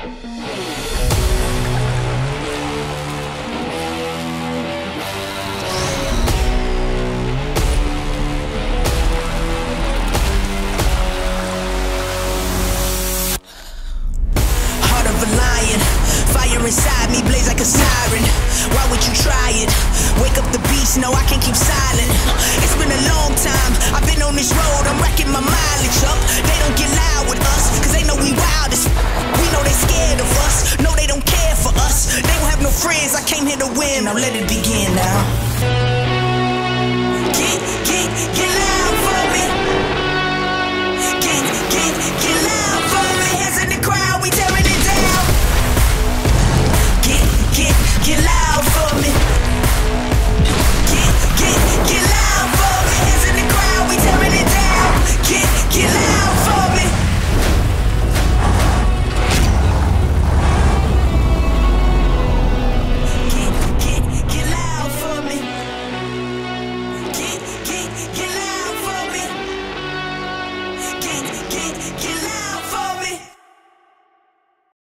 Inside me blaze like a siren. Why would you try it? Wake up the beast, no I can't keep silent. It's been a long time, I've been on this road, I'm racking my mileage up. They don't get loud with us, cause they know we wild as we know they scared of us, no they don't care for us. They don't have no friends, I came here to win, now let it begin now. Get loud for me. Get loud for me. Hands in the crowd, we tearing it down. Get loud for me. Get loud for me. Hands in the crowd, we tearing it down. Get loud for me. Get loud for me. Get loud for me. Get loud.